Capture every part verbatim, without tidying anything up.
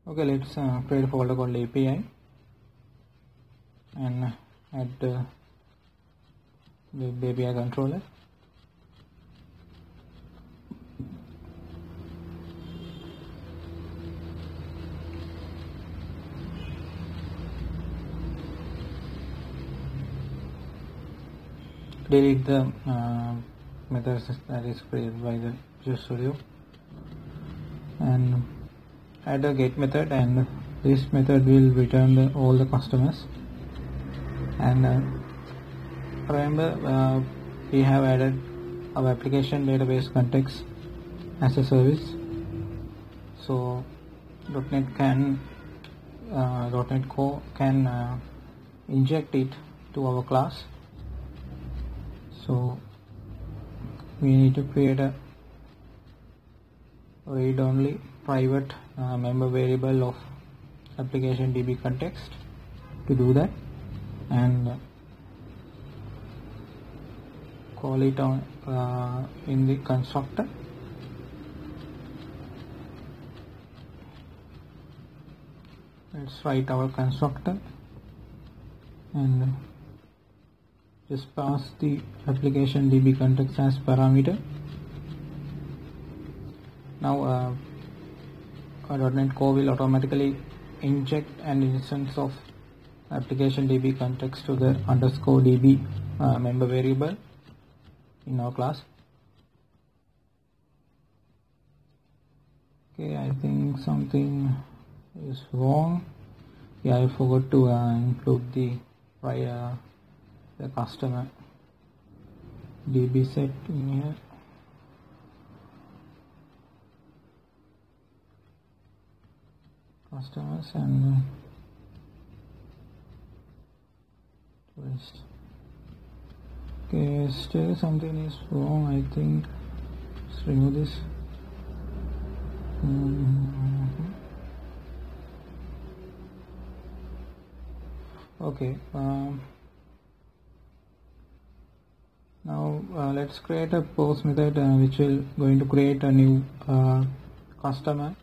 Okay, let's uh, create a folder called A P I and add uh, the A P I controller. Delete the uh, methods that is created by the Visual Studio and add a get method, and this method will return the, all the customers. And uh, remember uh, we have added our application database context as a service, so .NET can uh, .NET Core can uh, inject it to our class. So we need to create a read-only private uh, member variable of application dbcontext to do that, and uh, call it on uh, in the constructor. Let's write our constructor and just pass the application dbcontext as parameter. Now uh, our .NET Core will automatically inject an instance of application dbcontext to the underscore db uh, member variable in our class. Okay, I think something is wrong. Yeah, I forgot to uh, include the prior the customer db set in here. Customers and tourist. Okay, still something is wrong. I think let's remove this. Mm-hmm. Okay. Um, now uh, let's create a post method uh, which will going to create a new uh, customer.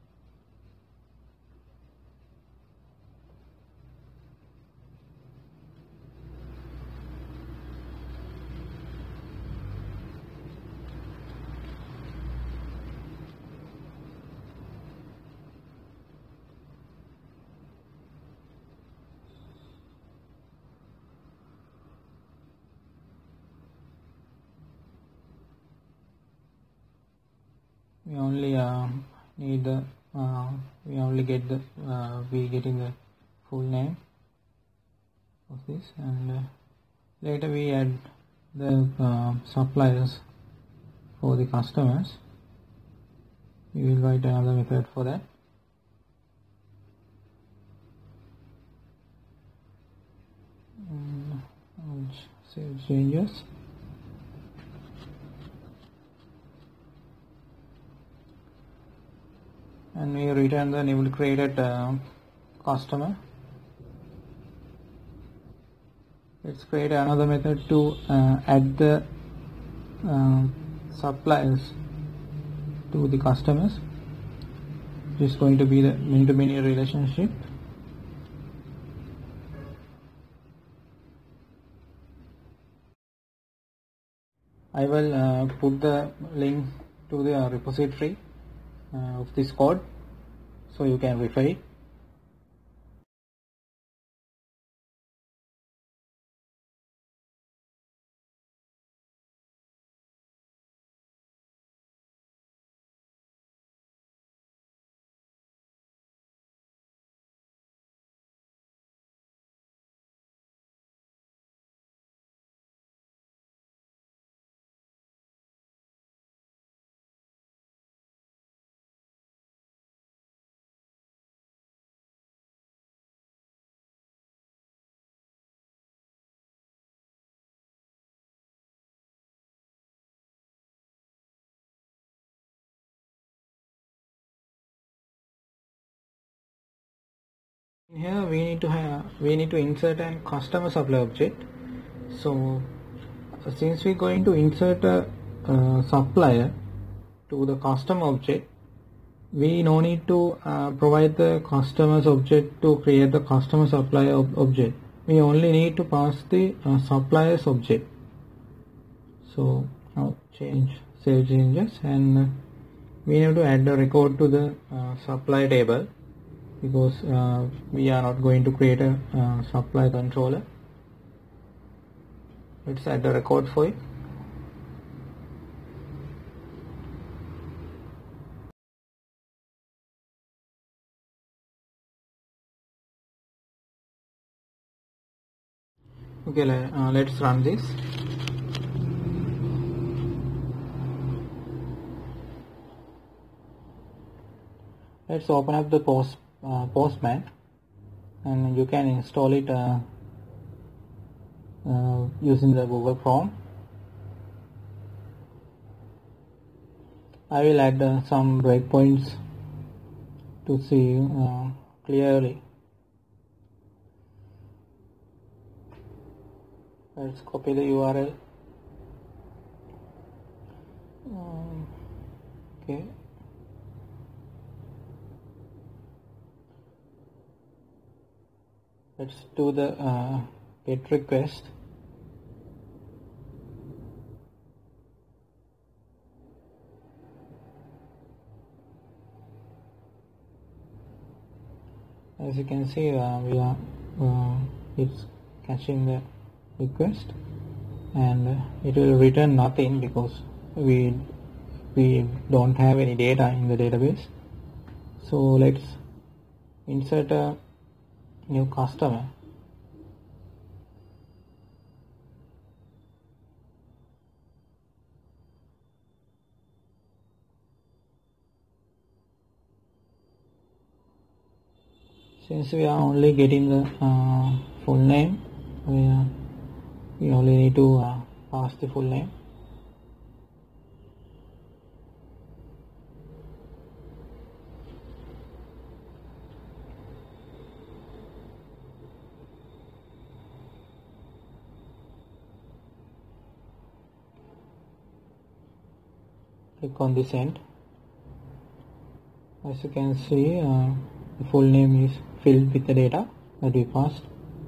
We only uh, need the uh, we only get the uh, we getting the full name of this, and uh, later we add the uh, suppliers for the customers. We will write another method for that. And I'll save changes. And we return the newly created uh, customer. Let's create another method to uh, add the uh, suppliers to the customers. This is going to be the many-to-many relationship. I will uh, put the link to the uh, repository Uh, of this code so you can refer it. Here we need to have we need to insert a customer supply object. So since we're going to insert a, a supplier to the custom object, we no need to uh, provide the customers object to create the customer supplier ob object. We only need to pass the uh, suppliers object. So now change save changes, and uh, we have to add the record to the uh, supply table, because uh, we are not going to create a uh, supply controller. Let's add the record for it. Okay, uh, let's run this. Let's open up the post uh, Postman, and you can install it uh, uh, using the Google Chrome. I will add uh, some breakpoints to see uh, clearly. Let's copy the U R L. Um, okay. Let's do the uh, get request. As you can see, uh, we are uh, it's catching the request, and uh, it will return nothing because we we don't have any data in the database. So let's insert a new customer. Since we are only getting the uh, full name, we, uh, we only need to uh, pass the full name. Click on the send. As you can see, uh, the full name is filled with the data that we passed.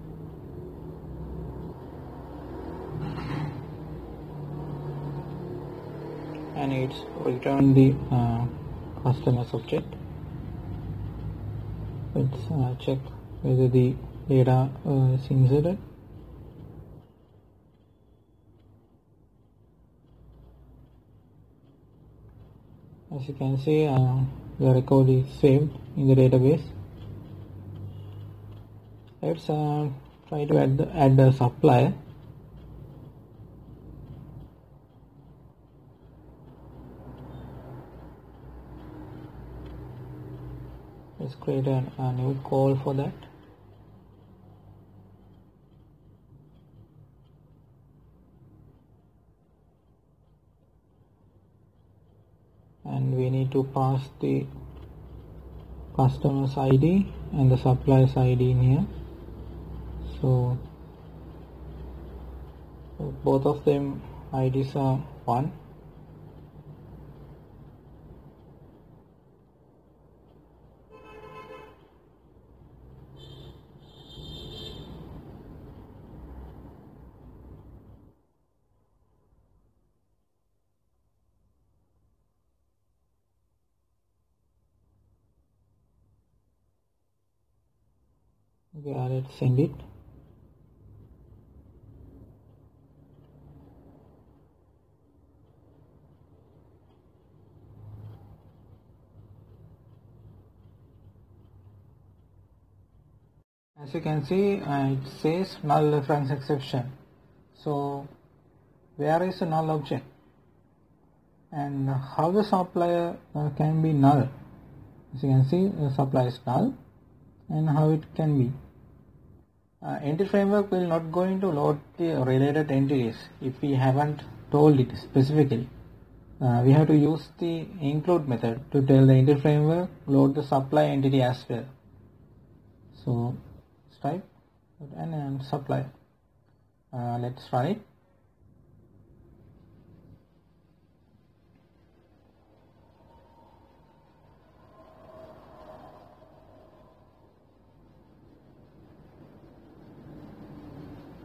And it's returned the uh, customer subject. Let's uh, check whether the data uh, is inserted. As you can see, uh, the record is saved in the database. Let's uh, try to add the, add the supplier. Let's create a, a new call for that. And we need to pass the customer's I D and the supplier's I D in here. So both of them I Ds are one. Okay, let's send it. As you can see, uh, it says null reference exception. So where is the null object, and how the supplier uh, can be null? As you can see, the supplier is null, and how it can be. Uh, entity framework will not going to load the related entities if we haven't told it specifically. Uh, we have to use the include method to tell the entity framework load the supply entity as well. So type and, and supply. Uh, let's run it.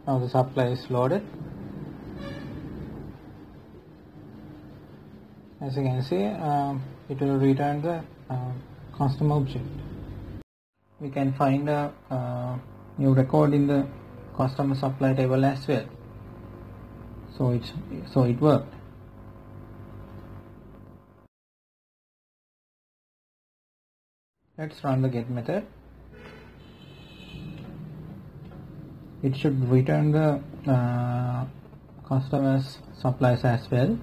now the supply is loaded. As you can see, um, it will return the uh, custom object. We can find a uh, new record in the customer supply table as well. So it's so it worked. Let's run the get method. It should return the uh, customer's supplies as well.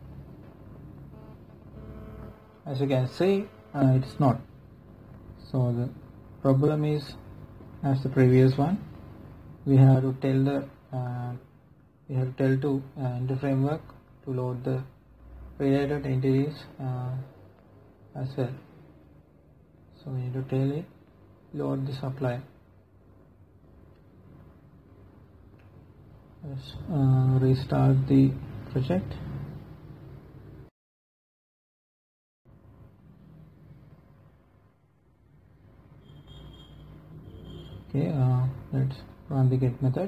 As you can see, uh, it's not. So the problem is as the previous one. We have to tell the uh, we have to tell to uh, enter framework to load the related entities uh, as well. So we need to tell it load the supply. Let's uh, restart the project. Okay, uh, let's run the get method.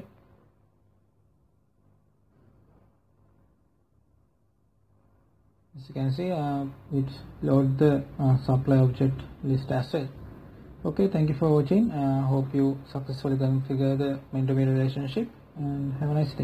As you can see, uh, it load the uh, supply object list as well. Okay, thank you for watching. I uh, hope you successfully configure the main-to-main relationship, and have a nice day.